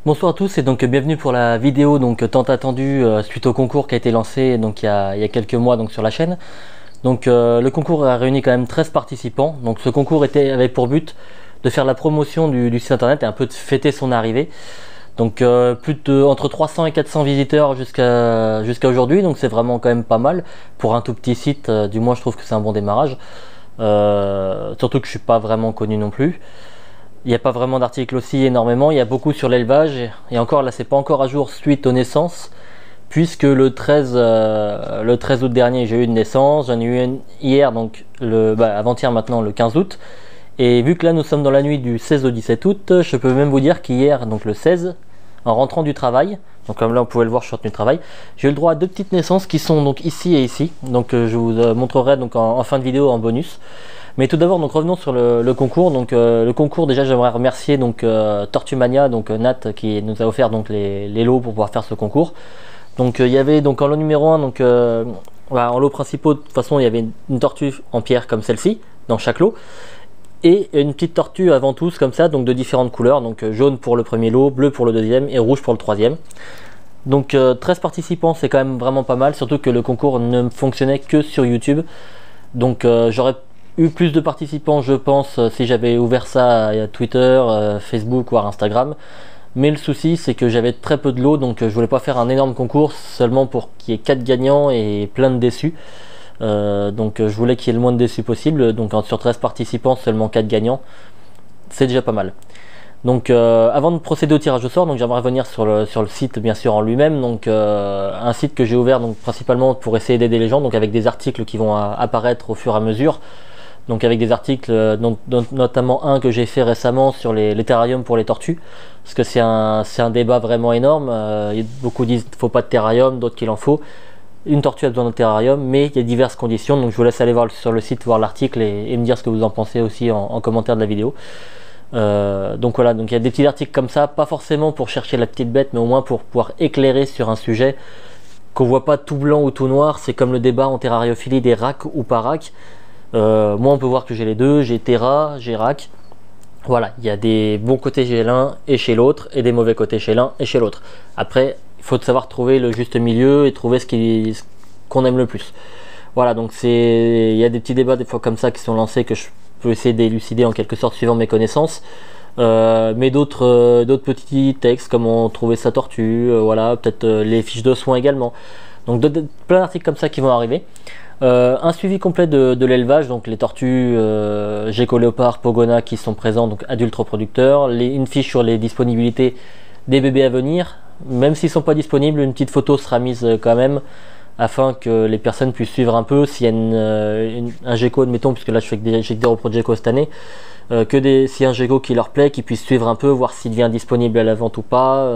Bonsoir à tous et donc bienvenue pour la vidéo tant attendue suite au concours qui a été lancé il y a quelques mois sur la chaîne. Le concours a réuni quand même 13 participants. Donc ce concours avait pour but de faire la promotion du site internet et un peu de fêter son arrivée. Entre 300 et 400 visiteurs jusqu'à aujourd'hui, donc c'est vraiment quand même pas mal pour un tout petit site. Du moins je trouve que c'est un bon démarrage. Surtout que je suis pas vraiment connu non plus. Il n'y a pas vraiment d'articles aussi énormément, il y a beaucoup sur l'élevage et encore là c'est pas encore à jour suite aux naissances, puisque le 13 août dernier j'ai eu une naissance, j'en ai eu une hier, avant-hier maintenant le 15 août, et vu que là nous sommes dans la nuit du 16 au 17 août, je peux même vous dire qu'hier, donc le 16, en rentrant du travail, donc comme là vous pouvez le voir je suis revenu du travail, j'ai eu le droit à deux petites naissances qui sont donc ici et ici, je vous montrerai en fin de vidéo en bonus. Mais tout d'abord, revenons sur le concours. Le concours, déjà, j'aimerais remercier Tortumania, Nat, qui nous a offert les lots pour pouvoir faire ce concours. Il y avait en lot numéro 1, en lot principaux, de toute façon, il y avait une tortue en pierre comme celle-ci, dans chaque lot. Et une petite tortue avant tous, comme ça, de différentes couleurs. Jaune pour le premier lot, bleu pour le deuxième et rouge pour le troisième. 13 participants, c'est quand même vraiment pas mal, surtout que le concours ne fonctionnait que sur YouTube. J'aurais eu plus de participants je pense si j'avais ouvert ça à Twitter, Facebook ou à Instagram, mais le souci c'est que j'avais très peu de lots, je voulais pas faire un énorme concours seulement pour qu'il y ait 4 gagnants et plein de déçus. Je voulais qu'il y ait le moins de déçus possible, sur 13 participants seulement 4 gagnants, c'est déjà pas mal. Avant de procéder au tirage au sort, j'aimerais revenir sur le site bien sûr en lui-même, un site que j'ai ouvert principalement pour essayer d'aider les gens, avec des articles qui vont apparaître au fur et à mesure. Avec des articles, notamment un que j'ai fait récemment sur les terrariums pour les tortues, parce que c'est un débat vraiment énorme. Beaucoup disent qu'il ne faut pas de terrarium, d'autres qu'il en faut. Une tortue a besoin de terrarium, mais il y a diverses conditions, je vous laisse aller voir sur le site, voir l'article et me dire ce que vous en pensez aussi en commentaire de la vidéo. Il y a des petits articles comme ça, pas forcément pour chercher la petite bête, mais au moins pour pouvoir éclairer sur un sujet, qu'on voit pas tout blanc ou tout noir. C'est comme le débat en terrariophilie des racks ou pas racks. Moi on peut voir que j'ai les deux, j'ai Terra, j'ai Rack. Voilà, il y a des bons côtés chez l'un et chez l'autre et des mauvais côtés chez l'un et chez l'autre. Après il faut savoir trouver le juste milieu et trouver ce qu'on aime le plus. Voilà, il y a des petits débats des fois comme ça qui sont lancés que je peux essayer d'élucider en quelque sorte suivant mes connaissances. Mais d'autres petits textes, comment trouver sa tortue, voilà, peut-être les fiches de soins également. Plein d'articles comme ça qui vont arriver. Un suivi complet de l'élevage, les tortues Gecko Léopard, Pogona qui sont présents, adultes reproducteurs, une fiche sur les disponibilités des bébés à venir, même s'ils ne sont pas disponibles, une petite photo sera mise quand même, afin que les personnes puissent suivre un peu s'il y a un gecko, admettons, puisque là j'ai que des repros de gecko cette année, s'il y a un gecko qui leur plaît, qu'ils puissent suivre un peu, voir s'il devient disponible à la vente ou pas,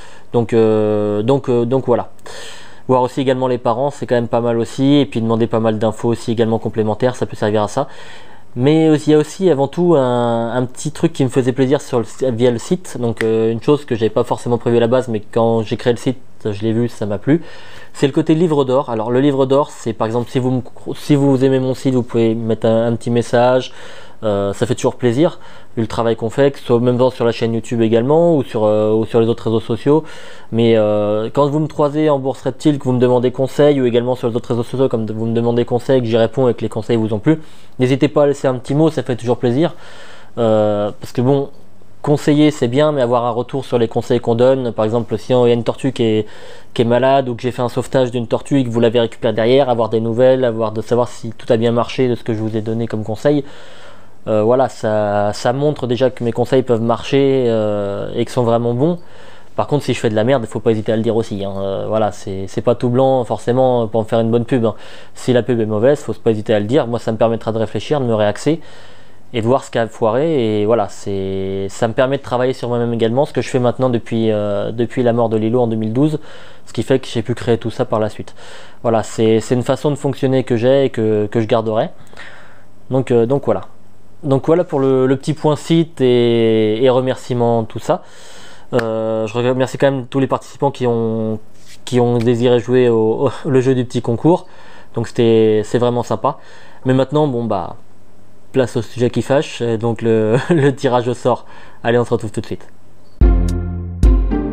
voilà. Voir aussi également les parents, c'est quand même pas mal aussi, et puis demander pas mal d'infos aussi également complémentaires, ça peut servir à ça. Mais il y a aussi avant tout un petit truc qui me faisait plaisir via le site, une chose que j'avais pas forcément prévu à la base, mais quand j'ai créé le site, je l'ai vu, ça m'a plu. C'est le côté livre d'or. Alors le livre d'or, c'est par exemple si vous aimez mon site, vous pouvez mettre un petit message. Ça fait toujours plaisir vu le travail qu'on fait, que ce soit même sur la chaîne YouTube également ou sur les autres réseaux sociaux. Mais quand vous me croisez en Bourse Reptile, que vous me demandez conseil, ou également sur les autres réseaux sociaux, comme vous me demandez conseil, que j'y réponds et que les conseils vous ont plu, n'hésitez pas à laisser un petit mot, ça fait toujours plaisir. Parce que bon, conseiller c'est bien, mais avoir un retour sur les conseils qu'on donne, par exemple si il y a une tortue qui est malade, ou que j'ai fait un sauvetage d'une tortue et que vous l'avez récupérée derrière, avoir des nouvelles, de savoir si tout a bien marché de ce que je vous ai donné comme conseil. Voilà, ça montre déjà que mes conseils peuvent marcher et qu'ils sont vraiment bons. Par contre, si je fais de la merde, il ne faut pas hésiter à le dire aussi, hein. Voilà, c'est pas tout blanc forcément pour me faire une bonne pub, hein. Si la pub est mauvaise, il ne faut pas hésiter à le dire. Moi, ça me permettra de réfléchir, de me réaxer et de voir ce qui a foiré. Et voilà, ça me permet de travailler sur moi-même également, ce que je fais maintenant depuis la mort de Lilo en 2012, ce qui fait que j'ai pu créer tout ça par la suite. Voilà, c'est une façon de fonctionner que j'ai et que je garderai. Voilà. Voilà pour le petit point site et remerciements, tout ça. Je remercie quand même tous les participants qui ont désiré jouer le jeu du petit concours. C'est vraiment sympa. Mais maintenant, place au sujet qui fâche, le tirage au sort. Allez, on se retrouve tout de suite.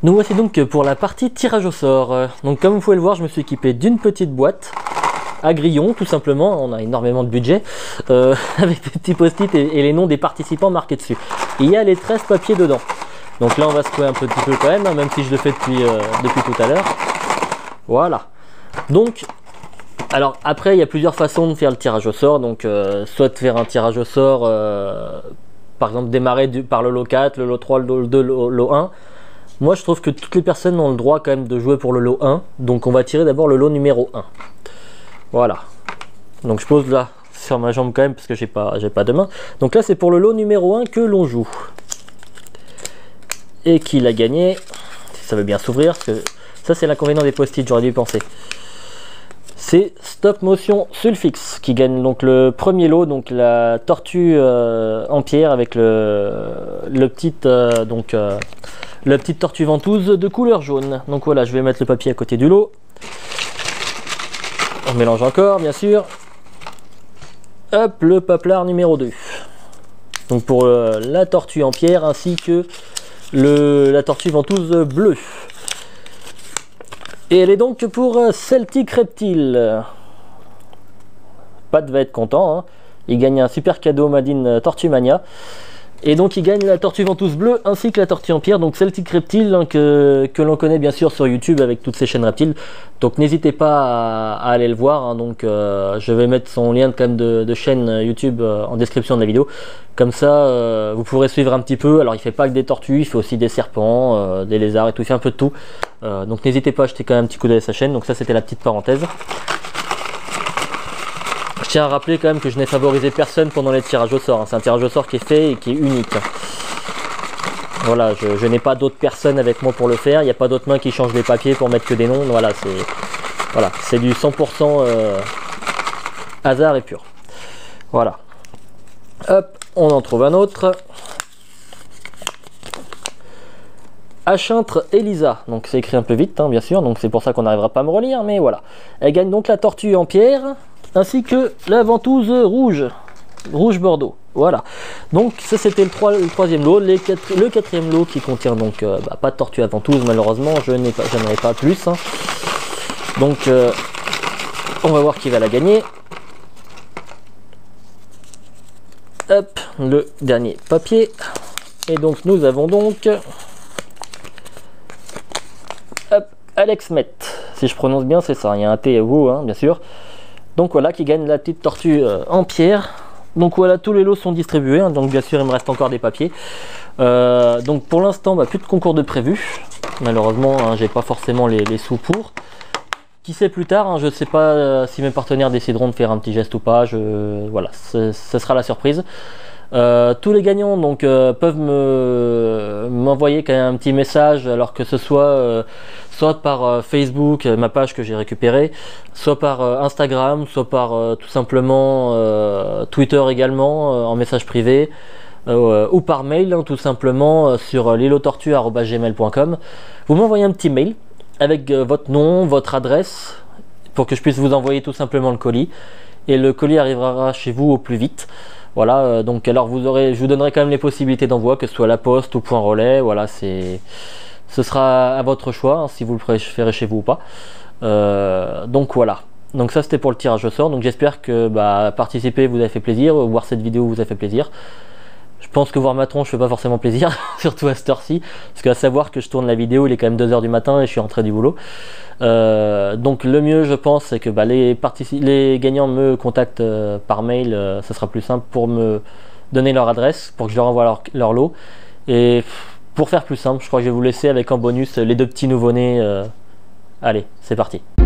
Nous voici donc pour la partie tirage au sort. Donc comme vous pouvez le voir, je me suis équipé d'une petite boîte à grillon, tout simplement. On a énormément de budget, avec des petits post-it et les noms des participants marqués dessus. Et il y a les 13 papiers dedans. Donc là on va secouer un petit peu quand même, hein, même si je le fais depuis tout à l'heure. Voilà. Donc, alors après il y a plusieurs façons de faire le tirage au sort. Donc soit de faire un tirage au sort, par exemple démarrer par le lot 4, le lot 3, le lot 2, le lot 1. Moi je trouve que toutes les personnes ont le droit quand même de jouer pour le lot 1. Donc on va tirer d'abord le lot numéro 1. Voilà. Donc je pose là sur ma jambe quand même parce que j'ai pas de main. Donc là c'est pour le lot numéro 1 que l'on joue. Et qui l'a gagné, si ça veut bien s'ouvrir, parce que ça c'est l'inconvénient des post-it, j'aurais dû y penser. C'est Stop Motion Sulfix qui gagne donc le premier lot, donc la tortue en pierre avec la petite tortue ventouse de couleur jaune. Donc voilà, je vais mettre le papier à côté du lot. On mélange encore, bien sûr. Hop, le paplard numéro 2. Donc pour la tortue en pierre ainsi que la tortue ventouse bleue. Et elle est donc pour Celtic Reptile. Pat va être content, hein. Il gagne un super cadeau Made in Tortue Mania. Et donc il gagne la tortue ventouse bleue ainsi que la tortue en pierre, donc Celtic Reptile, hein, que l'on connaît bien sûr sur YouTube avec toutes ces chaînes reptiles. Donc n'hésitez pas à aller le voir, hein. Donc je vais mettre son lien quand même de chaîne YouTube en description de la vidéo. Comme ça vous pourrez suivre un petit peu. Alors il fait pas que des tortues, il fait aussi des serpents, des lézards et tout, il fait un peu de tout. Donc n'hésitez pas à jeter quand même un petit coup d'œil à sa chaîne. Donc ça c'était la petite parenthèse. Je tiens à rappeler quand même que je n'ai favorisé personne pendant les tirages au sort, hein. C'est un tirage au sort qui est fait et qui est unique. Voilà, je n'ai pas d'autres personnes avec moi pour le faire. Il n'y a pas d'autres mains qui changent les papiers pour mettre que des noms. Voilà, c'est du 100% hasard et pur. Voilà. Hop, on en trouve un autre. Achintre Elisa, donc c'est écrit un peu vite, hein, bien sûr, donc c'est pour ça qu'on n'arrivera pas à me relire, mais voilà. Elle gagne donc la tortue en pierre, ainsi que la ventouse rouge bordeaux. Voilà, donc ça c'était le troisième lot. Le quatrième lot qui contient donc pas de tortue à ventouse, malheureusement, je n'en ai pas plus, hein. Donc on va voir qui va la gagner. Hop, le dernier papier. Et donc nous avons donc Alex Met, si je prononce bien, c'est ça, il y a un T et vous, hein, bien sûr. Donc voilà, qui gagne la petite tortue en pierre. Donc voilà, tous les lots sont distribués, hein, donc bien sûr il me reste encore des papiers. Donc pour l'instant, plus de concours de prévu. Malheureusement, hein, j'ai pas forcément les sous pour. Qui sait plus tard, hein, je sais pas si mes partenaires décideront de faire un petit geste ou pas. Voilà, ce sera la surprise. Tous les gagnants donc peuvent m'envoyer quand même un petit message, alors que ce soit soit par Facebook, ma page que j'ai récupérée, soit par Instagram, soit par tout simplement Twitter également, en message privé, ou par mail, hein, tout simplement sur lilotortue@gmail.com. Vous m'envoyez un petit mail avec votre nom, votre adresse, pour que je puisse vous envoyer tout simplement le colis, et le colis arrivera chez vous au plus vite. Voilà, donc alors je vous donnerai quand même les possibilités d'envoi, que ce soit la poste ou point relais. Voilà, ce sera à votre choix, hein, si vous le préférez chez vous ou pas. Donc voilà, donc ça c'était pour le tirage au sort. Donc j'espère que participer vous a fait plaisir, voir cette vidéo vous a fait plaisir. Je pense que voir ma tronche fait pas forcément plaisir, surtout à cette heure-ci, parce qu'à savoir que je tourne la vidéo, il est quand même 2 h du matin et je suis rentré du boulot. Donc le mieux, je pense, c'est que les gagnants me contactent par mail, ça sera plus simple, pour me donner leur adresse, pour que je leur envoie leur lot. Et pour faire plus simple, je crois que je vais vous laisser avec en bonus les 2 petits nouveau-nés. Allez, c'est parti.